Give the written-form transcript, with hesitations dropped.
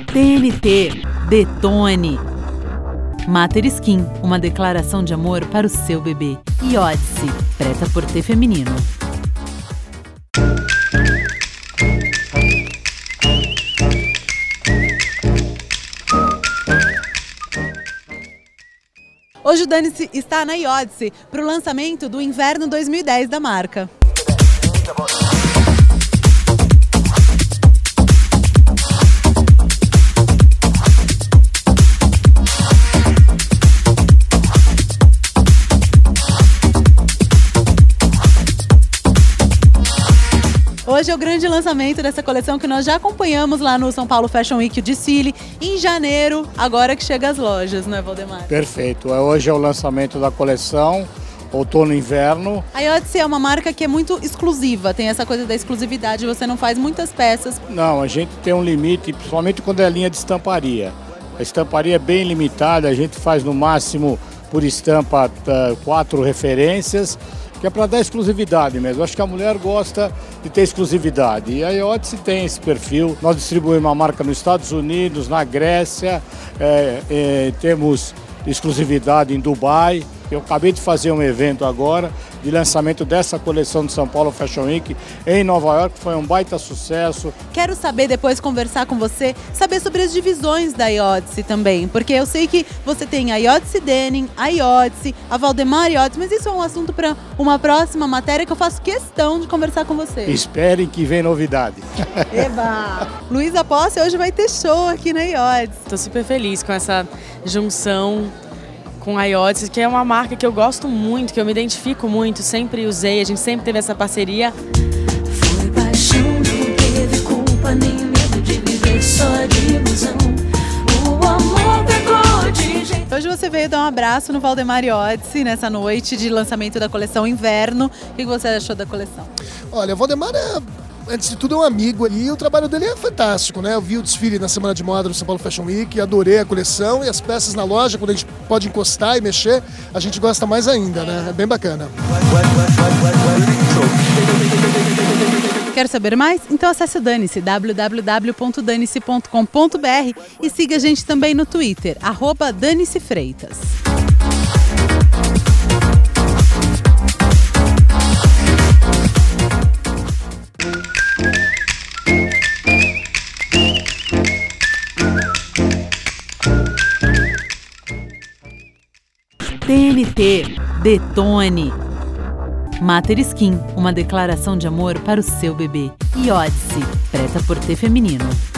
TNT, detone. Mater Skin, uma declaração de amor para o seu bebê. E Odyssey, preta por ter feminino. Hoje o Dani-se está na Odyssey para o lançamento do Inverno 2010 da marca. Hoje é o grande lançamento dessa coleção que nós já acompanhamos lá no São Paulo Fashion Week, o desfile, em janeiro, agora que chega às lojas, não é, Valdemar? Perfeito. Hoje é o lançamento da coleção outono e inverno. A Odyssey é uma marca que é muito exclusiva, tem essa coisa da exclusividade, você não faz muitas peças. Não, a gente tem um limite, principalmente quando é a linha de estamparia. A estamparia é bem limitada, a gente faz no máximo por estampa 4 referências, que é para dar exclusividade mesmo. Acho que a mulher gosta de ter exclusividade. E a Odyssey tem esse perfil. Nós distribuímos uma marca nos Estados Unidos, na Grécia, temos exclusividade em Dubai. Eu acabei de fazer um evento agora de lançamento dessa coleção de São Paulo Fashion Week em Nova York, foi um baita sucesso. Quero saber, depois conversar com você, saber sobre as divisões da Odyssey também, porque eu sei que você tem a Odyssey Denim, a Odyssey, a Valdemar Odyssey, mas isso é um assunto para uma próxima matéria que eu faço questão de conversar com você. Esperem que vem novidade. Eba! Luísa Posse hoje vai ter show aqui na Odyssey. Estou super feliz com essa junção com a Odyssey, que é uma marca que eu gosto muito, que eu me identifico muito, sempre usei, a gente sempre teve essa parceria. Foi paixão, não teve culpa, nem medo de viver só de ilusão. O amor pegou de jeito. Hoje você veio dar um abraço no Valdemar Odyssey nessa noite de lançamento da coleção Inverno. O que você achou da coleção? Olha, o Valdemar antes de tudo é um amigo e o trabalho dele é fantástico, né? Eu vi o desfile na Semana de Moda do São Paulo Fashion Week, adorei a coleção e as peças na loja, quando a gente pode encostar e mexer, a gente gosta mais ainda, né? É bem bacana. Quer saber mais? Então acesse o Dani-se, www.danice.com.br e siga a gente também no Twitter, @DaniceFreitas. TNT, detone. Mater Skin, uma declaração de amor para o seu bebê. E Odyssey, preta por ter feminino.